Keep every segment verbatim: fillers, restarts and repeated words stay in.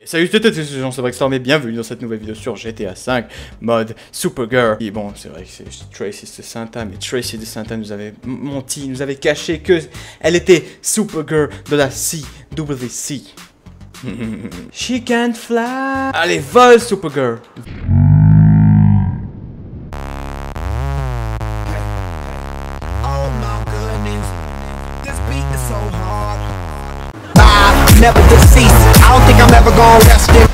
Salut tout le monde, c'est Jean Brainstorm et bienvenue dans cette nouvelle vidéo sur G T A cinq mode Supergirl. Et bon, c'est vrai que c'est Tracy DeSanta, mais Tracy DeSanta nous avait menti, nous avait caché que elle était Supergirl de la C W C. She can't fly. Allez, vole Supergirl. Never deceased. I don't think I'm ever gonna rest it.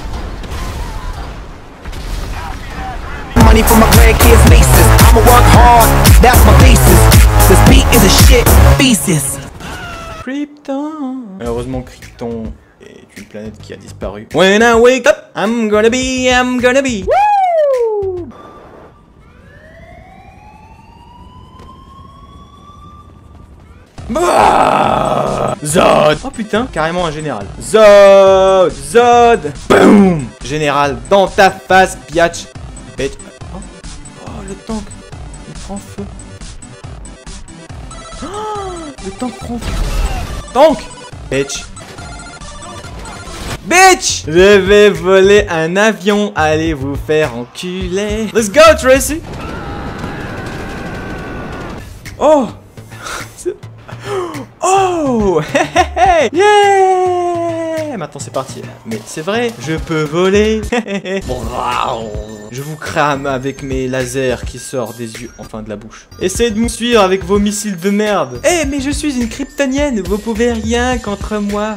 Money for my grandkids' nieces. I'ma work hard. That's my thesis. This beat is a shit thesis. Krypton. Malheureusement, Krypton est une planète qui a disparu. When I wake up, I'm gonna be, I'm gonna be. Woo! Bah Zod. Oh putain, carrément un général. Zod, Zod. Boom. Général dans ta face, biatch. Bitch. Oh. Oh, le tank. Il prend feu. Oh, le tank prend feu. Tank. Bitch. Bitch. Je vais voler un avion. Allez vous faire enculer. Let's go, Tracy. Oh. Oh, hey, hey, yeah. Maintenant c'est parti. Mais c'est vrai, je peux voler. Je vous crame avec mes lasers qui sortent des yeux, enfin de la bouche. Essayez de me suivre avec vos missiles de merde. Eh hey, mais je suis une kryptonienne, vous pouvez rien contre moi.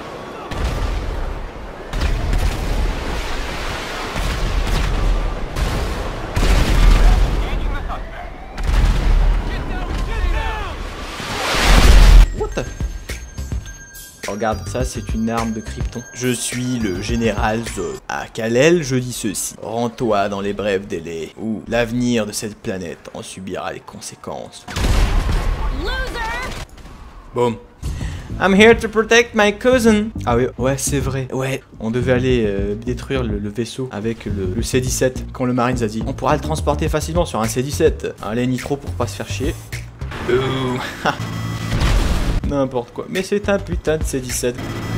Regarde, ça c'est une arme de Krypton. Je suis le général Zod. À Kal-El, je dis ceci. Rends-toi dans les brefs délais, ou l'avenir de cette planète en subira les conséquences. Boom. I'm here to protect my cousin. Ah oui, ouais, c'est vrai. Ouais, on devait aller euh, détruire le, le vaisseau avec le, le C dix-sept. Quand le Marines a dit, on pourra le transporter facilement sur un C dix-sept. Allez, nitro pour pas se faire chier. Ouh. N'importe quoi, mais c'est un putain de C dix-sept.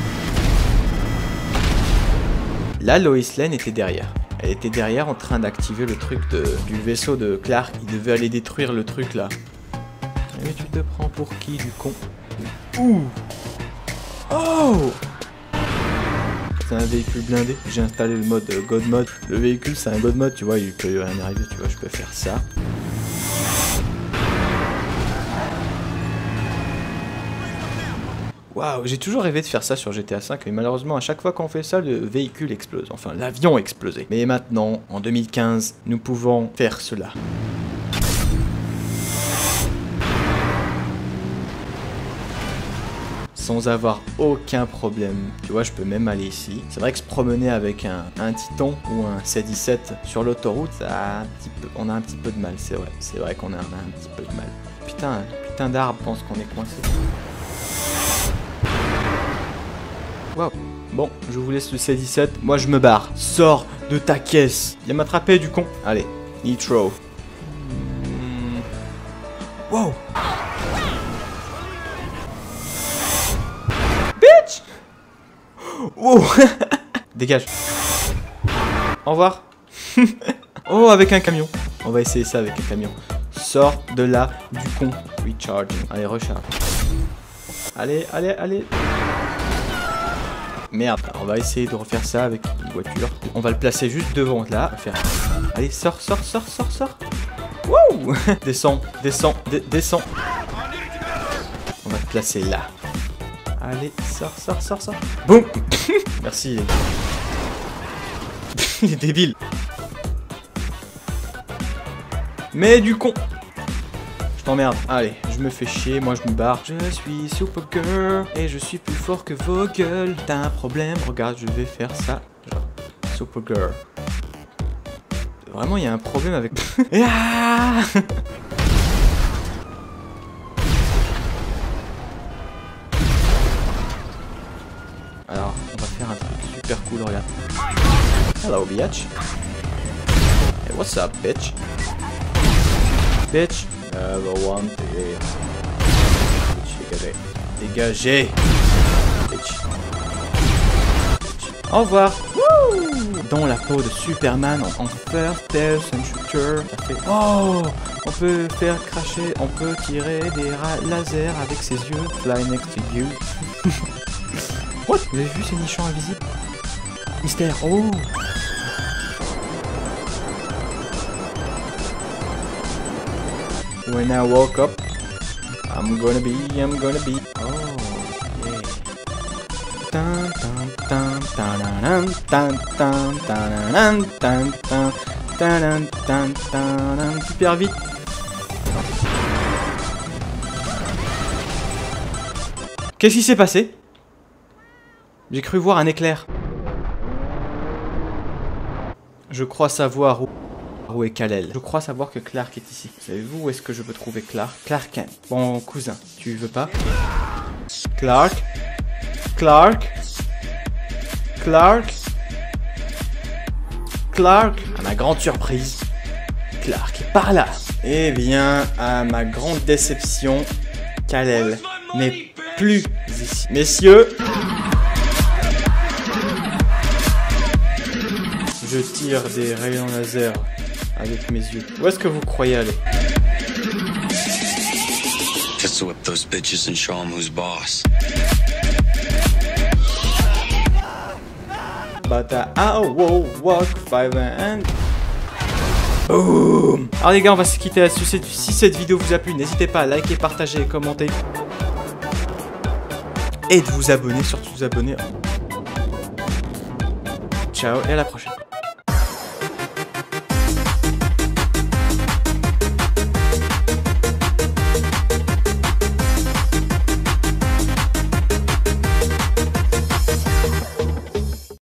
Là, Lois Lane était derrière. Elle était derrière en train d'activer le truc de, du vaisseau de Clark. Il devait aller détruire le truc là. Mais tu te prends pour qui, du con? Ouh. Oh. C'est un véhicule blindé. J'ai installé le mode euh, God Mode. Le véhicule, c'est un God Mode, tu vois, il peut rien arriver, tu vois, je peux faire ça. Waouh, j'ai toujours rêvé de faire ça sur G T A cinq, mais malheureusement, à chaque fois qu'on fait ça, le véhicule explose. Enfin, l'avion explosait. Mais maintenant, en deux mille quinze, nous pouvons faire cela. Sans avoir aucun problème. Tu vois, je peux même aller ici. C'est vrai que se promener avec un, un Titan ou un C dix-sept sur l'autoroute, ça a un petit peu, on a un petit peu de mal, c'est vrai. C'est vrai qu'on a un, un petit peu de mal. Putain, putain d'arbre pense qu'on est coincé. Wow. Bon, je vous laisse le C dix-sept. Moi, je me barre. Sors de ta caisse. Viens m'attraper, du con. Allez, nitro. Mmh. Wow. Bitch. Oh. Dégage. Au revoir. Oh, avec un camion. On va essayer ça avec un camion. Sors de là, du con. Recharging. Allez, recharge. Allez, allez, allez. Merde, on va essayer de refaire ça avec une voiture. On va le placer juste devant là. Faire... Allez, sors, sors, sors, sors, sors. Wouh. Descends, descends, descends. On va te placer là. Allez, sors, sors, sors, sors. Boum. Merci. Il est débile. Mais du con. Je t'emmerde. Allez, je me fais chier, moi je me barre. Je suis Supergirl et je suis plus fort que vos gueules. T'as un problème? Regarde, je vais faire ça. Genre, Supergirl. Vraiment, il y a un problème avec... Ah. Alors, on va faire un truc super cool, regarde. Hello, bitch. Hey, what's up, bitch? Bitch. Never want to get... Dégagez. Bitch. Bitch. Au revoir. Wouh! Dans la peau de Superman en, en first person shooter. Ça fait oh! On peut faire cracher, on peut tirer des lasers avec ses yeux. Fly next to you. What? Vous avez vu ces nichons invisibles? Mystère. Oh! When I woke up, I'm gonna be, I'm gonna be. Oh, yeah. Tan tan tan tan tan tan tan tan tan tan tan super vite. Qu'est-ce qui s'est passé? J'ai cru voir un éclair. Je crois savoir où, où est Kal-El. Je crois savoir que Clark est ici. Savez-vous où est-ce que je peux trouver Clark? Clark Kent. Bon cousin, tu veux pas? Clark? Clark? Clark? Clark? À ma grande surprise, Clark est par là. Eh bien, à ma grande déception, Kal-El n'est plus ici. Messieurs, je tire des rayons laser avec mes yeux. Où est-ce que vous croyez aller? Just to whip those bitches and show 'em who's boss. But I will walk five and... Boom! Alors les gars, on va se quitter là-dessus. Si cette vidéo vous a plu, n'hésitez pas à liker, partager, commenter. Et de vous abonner, surtout vous abonner. Ciao et à la prochaine.